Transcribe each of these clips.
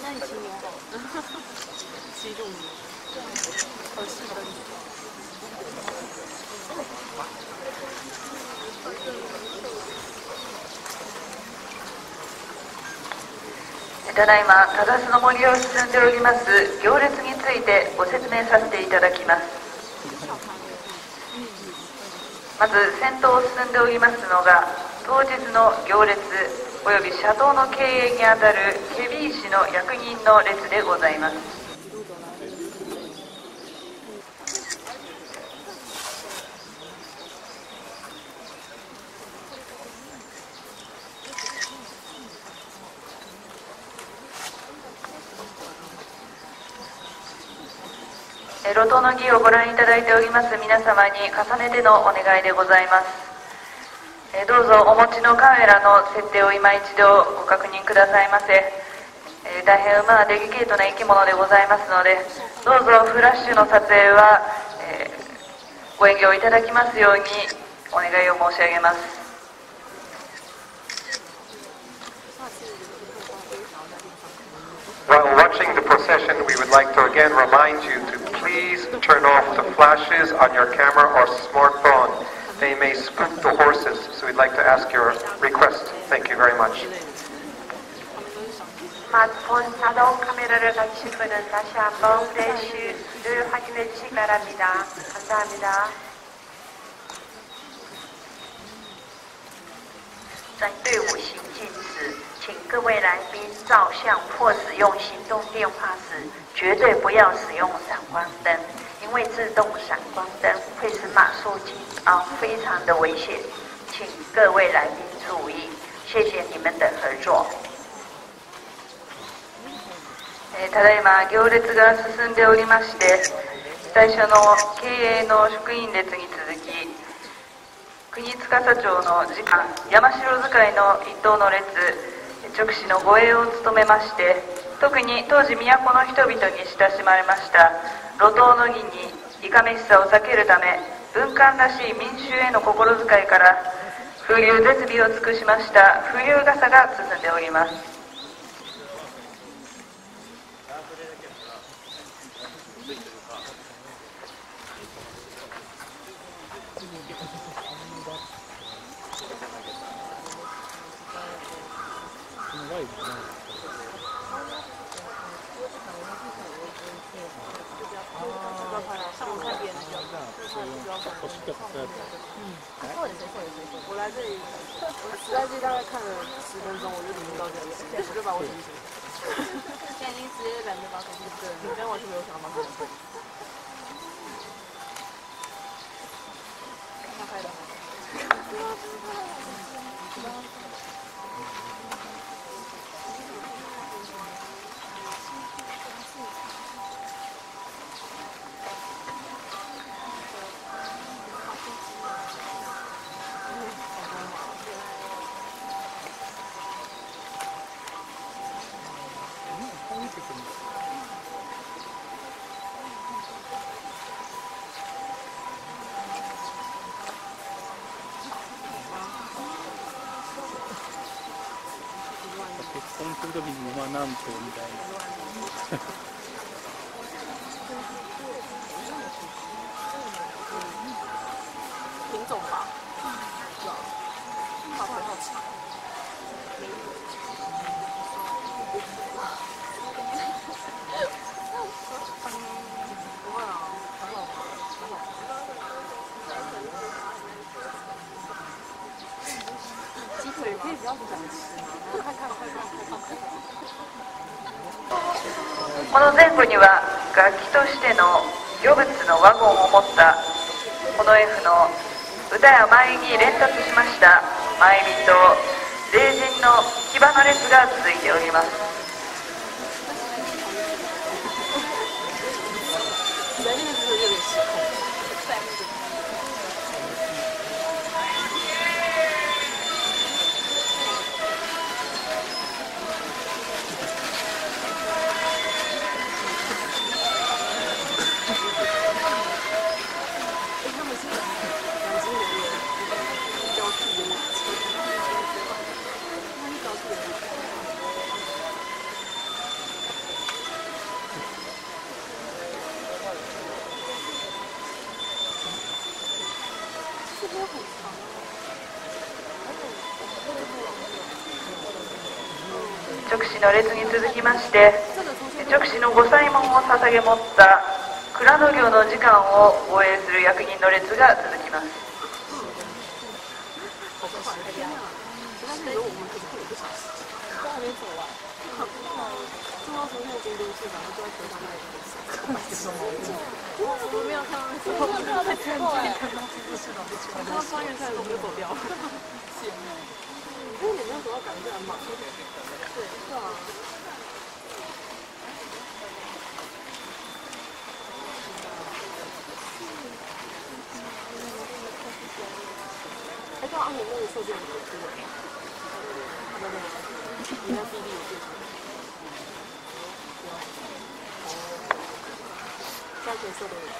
那你骑牛好了，骑路牛，好细分。 ただいま忠須の森を進んでおります行列についてご説明させていただきます。まず先頭を進んでおりますのが当日の行列および車道の経営にあたる検備士の役人の列でございます。路頭の儀をご覧いただいております皆様に重ねてのお願いでございます。どうぞお持ちのカメラの設定を今一度ご確認くださいませ。大変馬はデリケートな生き物でございますので、どうぞフラッシュの撮影は、ご遠慮いただきますようにお願いを申し上げます。 While watching the procession, we would like to again remind you to please turn off the flashes on your camera or smartphone. They may spook the horses, so we'd like to ask your request. Thank you very much. 스마트폰 자동 카메라를 가지신 분은 다시 한번 프레쉬를 확인해 주시기 바랍니다. 감사합니다. 在队伍行进时，请各位来宾照相或使用行动电话时，绝对不要使用闪光灯，因为自动闪光灯会使马术紧张，非常的危险，请各位来宾注意。谢谢你们的合作。 ただいま行列が進んでおりまして、最初の経営の職員列に続き国司町の次官山城使いの一等の列勅使の護衛を務めまして、特に当時都の人々に親しまれました路頭の儀にいかめしさを避けるため、文官らしい民衆への心遣いから風流絶美を尽くしました風流傘が進んでおります。 我来这里，我实在是大概看了10分钟，我就领悟到这里，我就把我手机现在已经直接懒得把手机对，你刚完全没有想到这个。他拍的。 結婚するときに馬なんとみたいな。 品种吧，好腿好长。不会啊，很好玩，很好玩。鸡腿可以不要不敢吃吗？快看。 この前後には楽器としての魚物のワゴンを持ったこの F の歌や舞に連達しました舞人霊人の騎馬の列が続いております。 勅使の列に続きまして勅使の御祭文を捧げ持った蔵の業の時間を護衛する役人の列が続きます。 我没有看到那些，我没有在前面。我看到双元菜，我就走掉了。因为你那时候感觉很忙。对，是啊。哎，对啊，你那个设计很不错。他的那个，你在 CD 有介绍。加角色的人。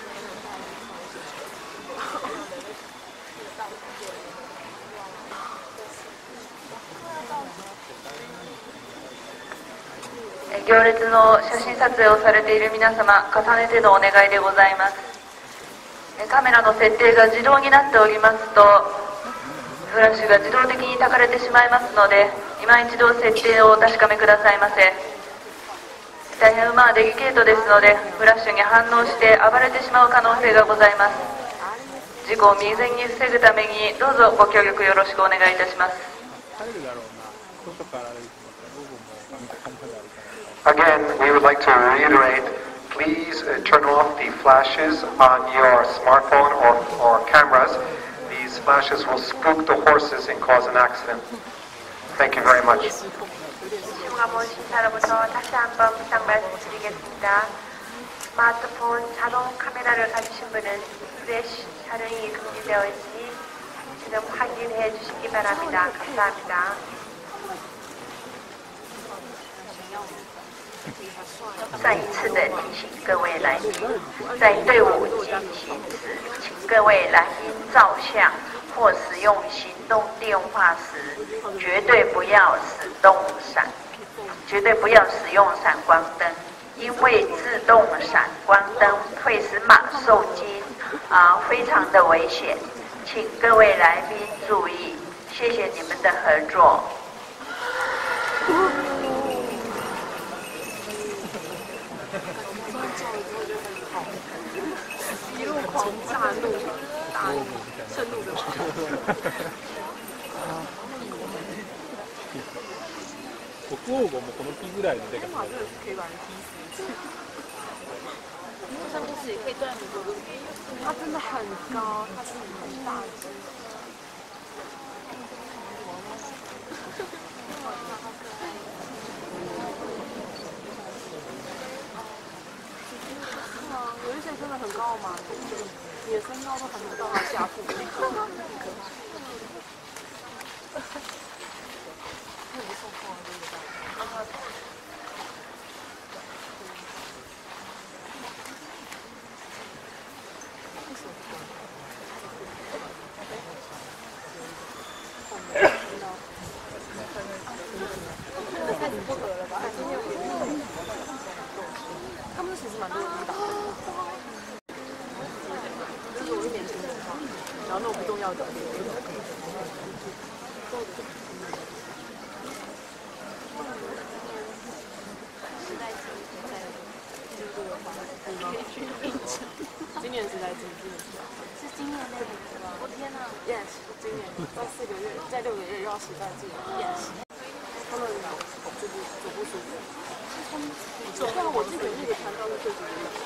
行列の写真撮影をされている皆様、重ねてのお願いでございます。カメラの設定が自動になっておりますとフラッシュが自動的に焚かれてしまいますので、今一度設定をお確かめくださいませ。大変デリケートですので、フラッシュに反応して暴れてしまう可能性がございます。事故を未然に防ぐためにどうぞご協力よろしくお願いいたします。 Again, we would like to reiterate, please turn off the flashes on your smartphone or cameras. These flashes will spook the horses and cause an accident. Thank you very much. 흉화본 심사로부터 다시 한번 부탁 말씀드리겠습니다. 스마트폰 자동 카메라를 가지신 분은 플래시 촬영이 금지되어 있으니 지금 확인해 주시기 바랍니다. 감사합니다. 再一次的提醒各位来宾，在队伍进行时，请各位来宾照相或使用行动电话时，绝对不要使用闪光灯，因为自动闪光灯会使马受惊，非常的危险，请各位来宾注意，谢谢你们的合作。 一路狂炸怒，大怒，盛怒的国王もこの木ぐらいのでかさ。 可以把人踢死。三不死也可以对很多。它真的很高，它是很大只。有一些真的很高嘛，你的身高都还没到他下腹。很可怕。太不受控了，这个。开始不合了吧？今天他们其实蛮多人打的。这是我一年前的话，然后那种不重要的。时代精在进步的话，今年时代精是今年那个吗？我天哪 ！Yes， 今年在4个月，在6个月又要时代精 Yes。他们就是走不舒服。对啊，我记得那个传道是最主要的。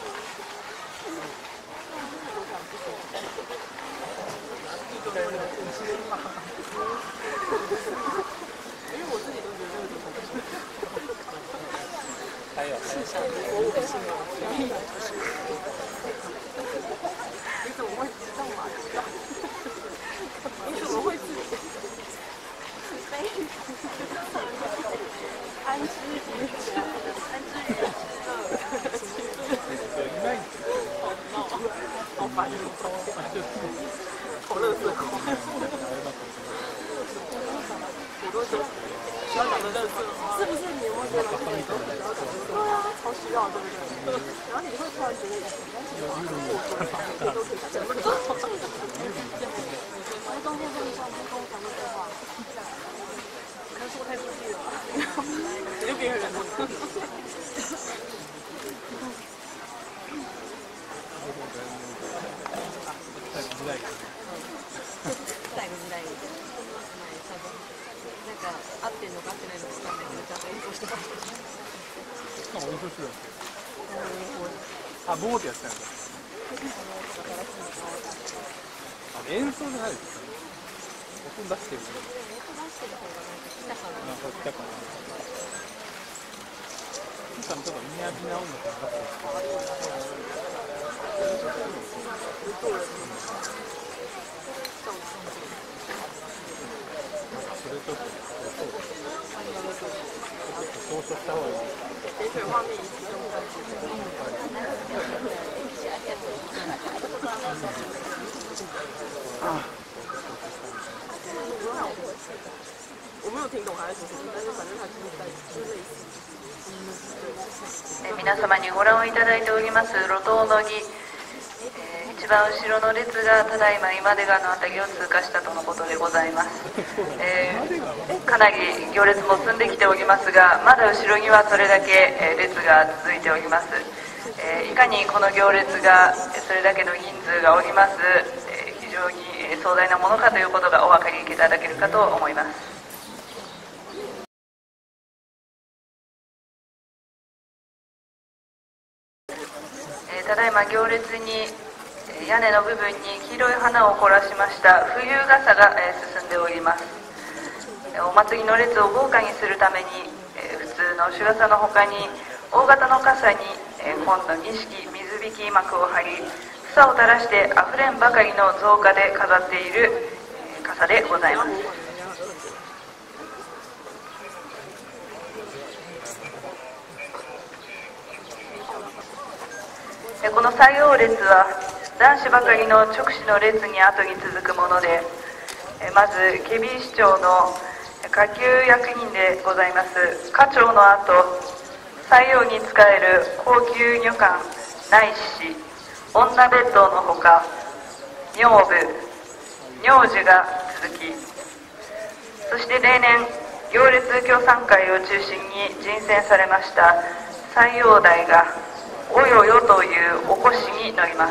因为我自己都觉得那个还有我五星你怎么会知道嘛？你怎么会自己？安之鱼，好烦，好乐色狂。我都说需要讲的乐色，是不是你有没有觉得对啊，超需要，对不对？然后你会突然觉得，但其实我都可以讲。 しづらいよね。 最後時代みたいな。なんか合ってんのか合ってないのか分かんないけど、ちゃんと演奏してました。 なんか演奏してたっけ？あ、ボーってやってたんだ。あ、演奏じゃないですか。音出してる。なんか来たかな。来たのとかみんなみんな音楽出してる。それちょっとそうした方がいい。 点水画面一种感觉。我没有听懂他在说什么，但是反正他就是类似。 皆様にご覧をいただいております路頭の儀、一番後ろの列がただいま今出川の辺りを通過したとのことでございます。かなり行列も進んできておりますが、まだ後ろにはそれだけ列が続いております。いかにこの行列がそれだけの人数がおります、非常に壮大なものかということがお分かりいただけるかと思います。ただいま行列に屋根の部分に黄色い花を凝らしました冬傘が進んでおります。お祭りの列を豪華にするために普通の朱傘の他に大型の傘に紺の錦水引き幕を張り、房を垂らしてあふれんばかりの造花で飾っている傘でございます。この作業列は男子ばかりの直視の列に後に続くもので、まず警備市長の下級役人でございます課長の後、採用に使える高級女官内侍女別当のほか女部女児が続き、そして例年行列協賛会を中心に人選されました採用台がおよよというおこしに乗ります。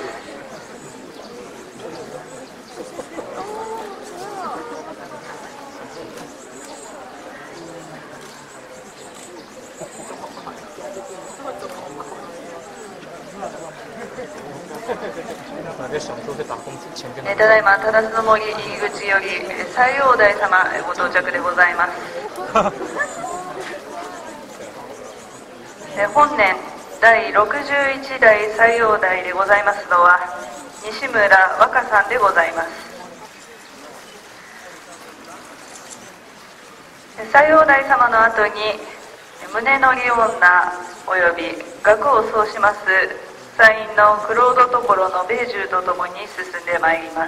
ただいま忠須の森入り口より斎王代様ご到着でございます。本年第61代斎王代でございますのは西村和歌さんでございます。斎王代様の後に宗則女および学を奏します祭院のクロード所の米寿とともに進んでまいります。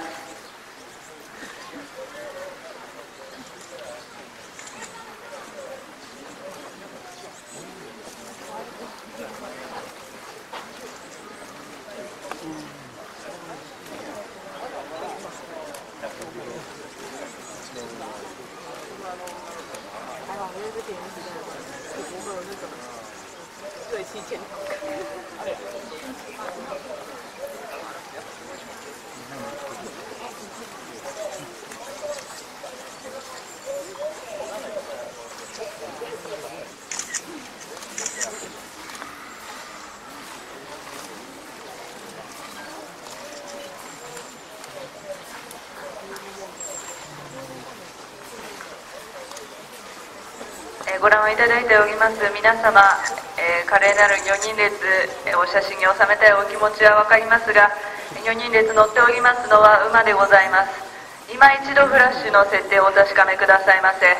ご覧をいただいております皆様、華麗なる女人列、お写真に収めたいお気持ちは分かりますが、女人列乗っておりますのは馬でございます。今一度フラッシュの設定をお確かめくださいませ。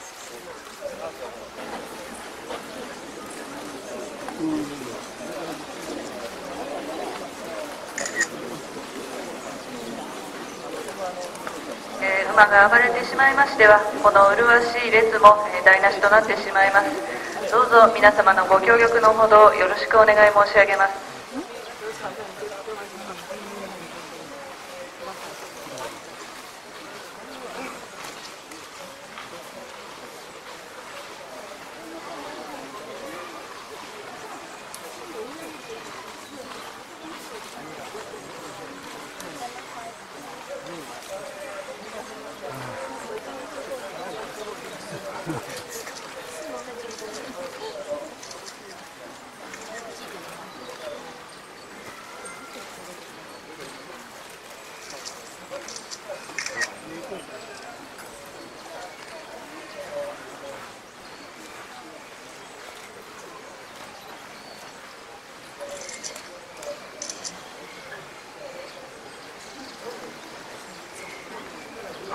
馬が暴れてしまいましてはこの麗しい列も台無しとなってしまいます。どうぞ皆様のご協力のほどよろしくお願い申し上げます。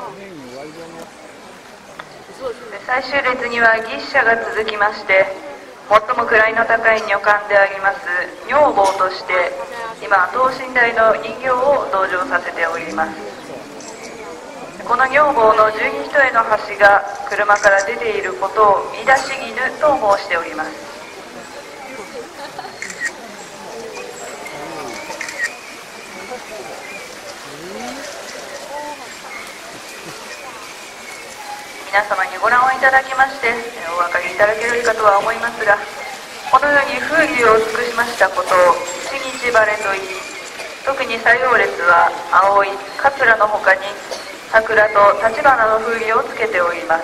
最終列には牛車が続きまして、最も位の高い女官であります女房として今等身大の人形を登場させております。この女房の十二人への橋が車から出ていることを見出し絹と申しております。皆様にご覧をいただきましてお分かりいただけるかとは思いますが、このように風流を尽くしましたことを一日晴れといい、特に作業列は青い桂のほかに桜と橘の風流をつけております。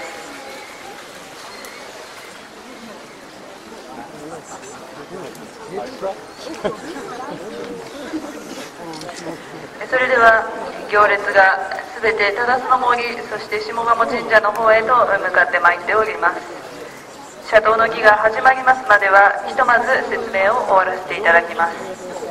それでは行列がすべて忠須の森、そして下鴨神社の方へと向かってまいっております。車道の儀が始まりますまではひとまず説明を終わらせていただきます。